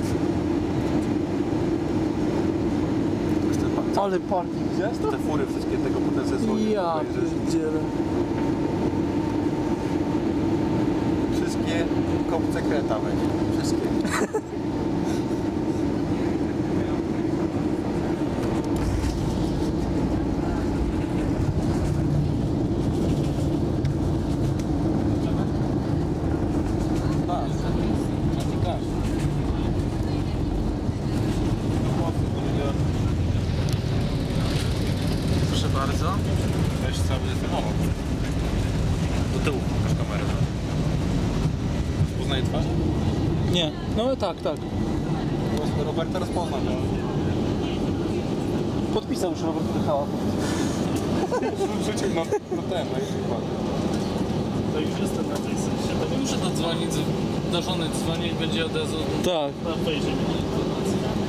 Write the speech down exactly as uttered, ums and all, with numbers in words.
Ale parking, widziałeś to? Te fury wszystkie tego potem zesłonią. Ja pierdzielę. Wszystkie kopce kreta weź. Wszystkie. Proszę bardzo. Weź cały samochód. Do tyłu pokaż kamerę. Poznaje twarz? Nie, no tak, tak. Roberta rozpoznam. Podpisał już Robert Michała. Rzucił na, na ten, na YouTube. To już jestem na tej sensie. To muszę dodzwonić, do żony dzwonić, będzie od razu Tak. na fejsie mieć informację.